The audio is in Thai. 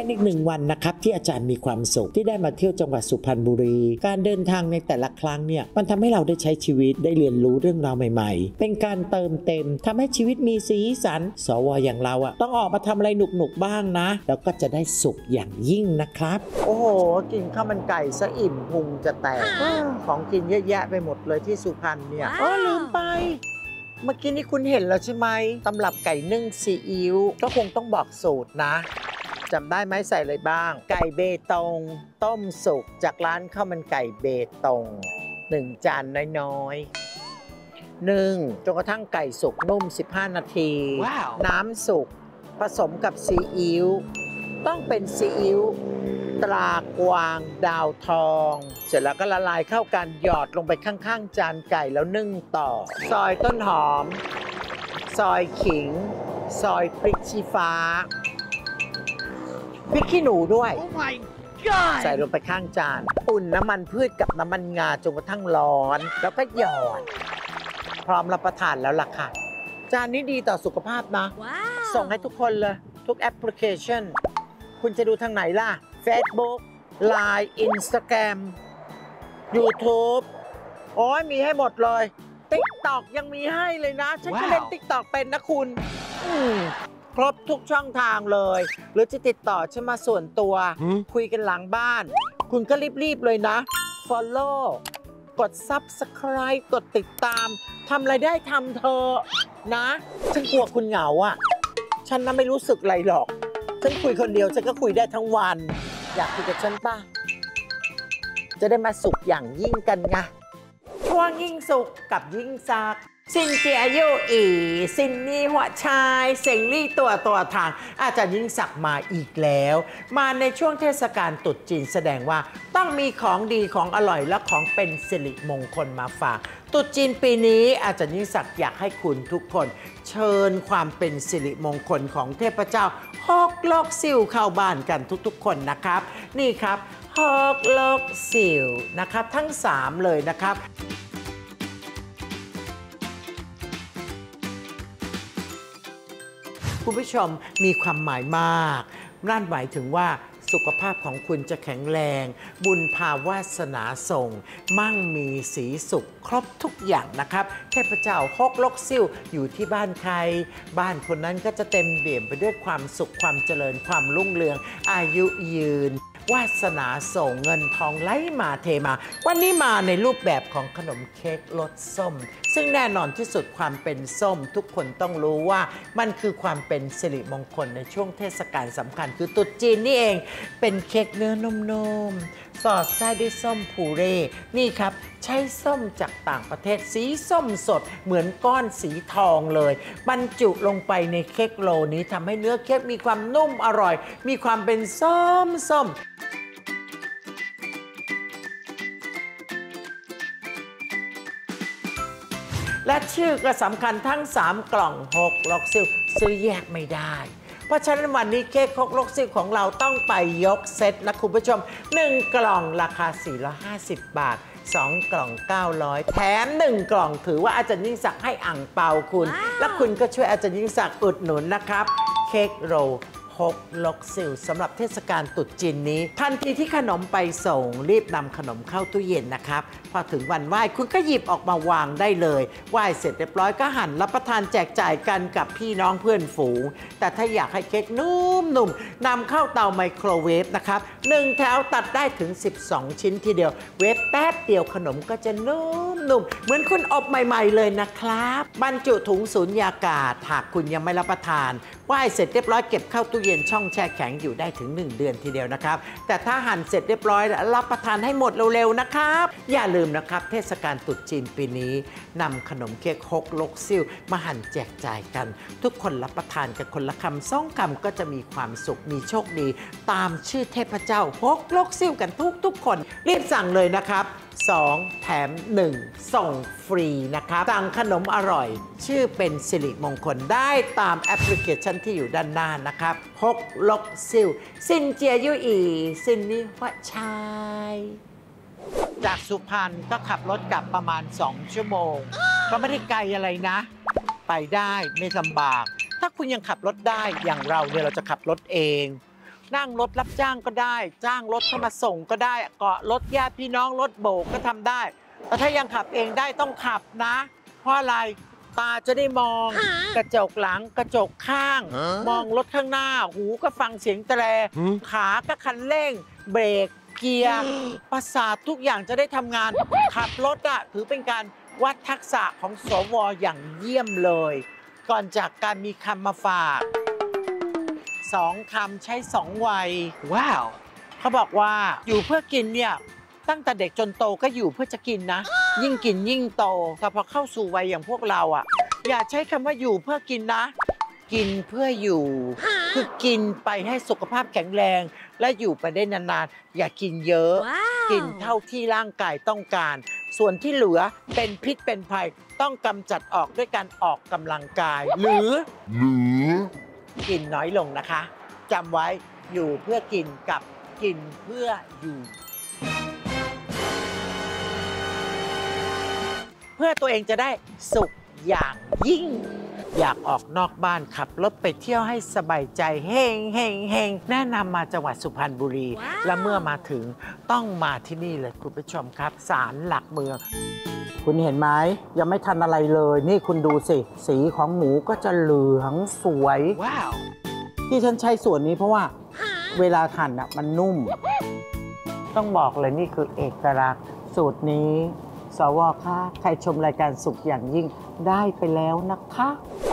เป็นอีก1 วันนะครับที่อาจารย์มีความสุขที่ได้มาเที่ยวจังหวัดสุพรรณบุรีการเดินทางในแต่ละครั้งเนี่ยมันทำให้เราได้ใช้ชีวิตได้เรียนรู้เรื่องราวใหม่ๆเป็นการเติมเต็มทำให้ชีวิตมีสีสันสวอย่างเราอะต้องออกมาทำอะไรหนุกๆบ้างนะแล้วก็จะได้สุขอย่างยิ่งนะครับโอ้โหกินข้าวมันไก่ซะอิ่มพุงจะแตกของกินเยอะแยะไปหมดเลยที่สุพรรณเนี่ยลืมไปเมื่อกี้นี่คุณเห็นแล้วใช่ไหมตำรับไก่นึ่งซีอิ๊วก็คงต้องบอกสูตรนะจำได้ไหมใส่อะไรบ้างไก่เบตงต้มสุกจากร้านข้าวมันไก่เบตง1 จานน้อยๆนึ่งจนกระทั่งไก่สุกนุ่ม15 นาที wow. น้ำสุกผสมกับซีอิ๊วต้องเป็นซีอิ๊วตรากวางดาวทองเสร็จแล้วก็ละลายเข้ากันหยอดลงไปข้างๆจานไก่แล้วนึ่งต่อซอยต้นหอมซอยขิงซอยพริกชี้ฟ้าพริกขี้หนูด้วย oh my god ใส่ลงไปข้างจานอุ่นน้ำมันพืชกับน้ำมันงาจนกระทั่งร้อนแล้วก็หยอดพร้อมรับประทานแล้วล่ะค่ะจานนี้ดีต่อสุขภาพนะ wow. ส่งให้ทุกคนเลยทุกแอปพลิเคชันคุณจะดูทางไหนล่ะ Facebook Line Instagram YouTube โอ้ยมีให้หมดเลย TikTok ยังมีให้เลยนะฉันก็เล่น TikTok เป็นนะคุณครบทุกช่องทางเลยหรือจะติดต่อฉันมาส่วนตัวคุยกันหลังบ้านคุณก็รีบๆเลยนะ Follow กด Subscribe กดติดตามทำอะไรได้ทำเธอนะฉันกลัวคุณเหงาอ่ะฉันน่ะไม่รู้สึกอะไรหรอกฉันคุยคนเดียวฉันก็คุยได้ทั้งวันอยากคุยกับฉันป่ะจะได้มาสุขอย่างยิ่งกันไงช่วงยิ่งสุขกับยิ่งซักซินเจียยู่อีซินนี่หัวชายเซ็งลี่ตัวทางอาจารย์ยิ่งศักดิ์มาอีกแล้วมาในช่วงเทศกาลตรุษจีนแสดงว่าต้องมีของดีของอร่อยและของเป็นสิริมงคลมาฝากตรุษจีนปีนี้อาจารย์ยิ่งศักดิ์อยากให้คุณทุกคนเชิญความเป็นสิริมงคลของเทพเจ้าฮกลกซิ่วเข้าบ้านกันทุกๆคนนะครับนี่ครับฮกลกซิ่วนะครับทั้ง3เลยนะครับคุณผู้ชมมีความหมายมากนั่นหมายถึงว่าสุขภาพของคุณจะแข็งแรงบุญภาวาสนาส่งมั่งมีสีสุขครบทุกอย่างนะครับเทพเจ้าฮกลกซิ่วอยู่ที่บ้านใครบ้านคนนั้นก็จะเต็มเปี่ยมไปด้วยความสุขความเจริญความรุ่งเรืองอายุยืนวาสนาส่งเงินทองไหลมาเทมาวันนี้มาในรูปแบบของขนมเค้กรสส้มซึ่งแน่นอนที่สุดความเป็นส้มทุกคนต้องรู้ว่ามันคือความเป็นสิริมงคลในช่วงเทศกาลสำคัญคือตรุษจีนนี่เองเป็นเค้กเนื้อนุ่มๆสอดไส้ด้วยส้มพูเร่นี่ครับใช้ส้มจากต่างประเทศสีส้มสดเหมือนก้อนสีทองเลยบรรจุลงไปในเค้กโลนี้ทำให้เนื้อเค้กมีความนุ่มอร่อยมีความเป็นส้มและชื่อก็สำคัญทั้ง3กล่องฮกลกซิ่วซื้อแยกไม่ได้เพราะฉะนั้นวันนี้เค้กฮกลกซิ่วของเราต้องไปยกเซตนะคุณผู้ชม1 กล่องราคา450 บาท2 กล่อง900แถม1 กล่องถือว่าอาจารย์ยิ่งศักดิ์ให้อั่งเปาคุณและคุณก็ช่วยอาจารย์ยิ่งศักดิ์อุดหนุนนะครับเค้กโรลฮกลกซิ่วสำหรับเทศกาลตรุษจีนนี้ทันทีที่ขนมไปส่งรีบนำขนมเข้าตู้เย็นนะครับพอถึงวันไหว้คุณก็หยิบออกมาวางได้เลยไหว้เสร็จเรียบร้อยก็หั่นรับประทานแจกจ่ายกันกับพี่น้องเพื่อนฝูงแต่ถ้าอยากให้เค้กนุ่มๆนำเข้าเตาไมโครเวฟนะครับ1 แถวตัดได้ถึง12 ชิ้นทีเดียวเวฟแป๊บเดียวขนมก็จะนุ่มเหมือนคุณอบใหม่ๆเลยนะครับบรรจุถุงสูญญากาศหากคุณยังไม่รับประทานไหว้เสร็จเรียบร้อยเก็บเข้าตู้เย็นช่องแช่แข็งอยู่ได้ถึง1 เดือนทีเดียวนะครับแต่ถ้าหั่นเสร็จเรียบร้อยรับประทานให้หมดเร็วๆนะครับอย่าลืมนะครับเทศกาลตรุษจีนปีนี้นำขนมเค้กฮกลกซิ่วมาหั่นแจกจ่ายกันทุกคนรับประทานกันคนละคำ2 คำก็จะมีความสุขมีโชคดีตามชื่อเทพเจ้าฮกลกซิ่วกันทุกคนรีบสั่งเลยนะครับ2 แถม 1ส่งฟรีนะครับสั่งขนมอร่อยชื่อเป็นสิริมงคลได้ตามแอปพลิเคชันที่อยู่ด้านหน้านะครับฮกลกซิ่วซินเจียยู่อีซินนี่หัวชายจากสุพรรณก็ขับรถกลับประมาณ2 ชั่วโมงก็ไม่ได้ไกลอะไรนะไปได้ไม่ลำบากถ้าคุณยังขับรถได้อย่างเราเนี่ยเราจะขับรถเองนั่งรถรับจ้างก็ได้ จ้างรถเข้ามาส่งก็ได้ เกาะรถญาติพี่น้องรถโบกก็ทำได้แต่ถ้ายังขับเองได้ต้องขับนะ เพราะอะไรตาจะได้มองกระจกหลังกระจกข้าง มองรถข้างหน้าหูก็ฟังเสียงแตรขาก็คันเร่งเบรกเกียร์ประสาททุกอย่างจะได้ทำงานขับรถอะถือเป็นการวัดทักษะของสวอย่างเยี่ยมเลย ก่อนจากการมีคำมาฝาก2 คำใช้2 วัยว้าวเขาบอกว่าอยู่เพื่อกินเนี่ยตั้งแต่เด็กจนโตก็อยู่เพื่อจะกินนะ ยิ่งกินยิ่งโตแต่พอเข้าสู่วัยอย่างพวกเราอ่ะอย่าใช้คำว่าอยู่เพื่อกินนะ กินเพื่ออยู่คือกินไปให้สุขภาพแข็งแรงและอยู่ไปได้นานๆอย่ากินเยอะ กินเท่าที่ร่างกายต้องการ ส่วนที่เหลือเป็นพิษเป็นภัยต้องกำจัดออกด้วยการออกกำลังกายหรือกินน้อยลงนะคะจำไว้อยู่เพื่อกินกับกินเพื่ออยู่เพื่อตัวเองจะได้สุขอย่างยิ่งอยากออกนอกบ้านขับรถไปเที่ยวให้สบายใจเฮงเฮงเฮงแนะนำมาจังหวัดสุพรรณบุรี และเมื่อมาถึงต้องมาที่นี่เลยคุณผู้ชมครับศาลหลักเมืองคุณเห็นไหมยังไม่ทันอะไรเลยนี่คุณดูสิสีของหมูก็จะเหลืองสวยว้าวที่ฉันใช้ส่วนนี้เพราะว่าเวลาหั่นอ่ะมันนุ่มต้องบอกเลยนี่คือเอกลักษณ์สูตรนี้สวค่ะใครชมรายการสุขอย่างยิ่งได้ไปแล้วนะคะ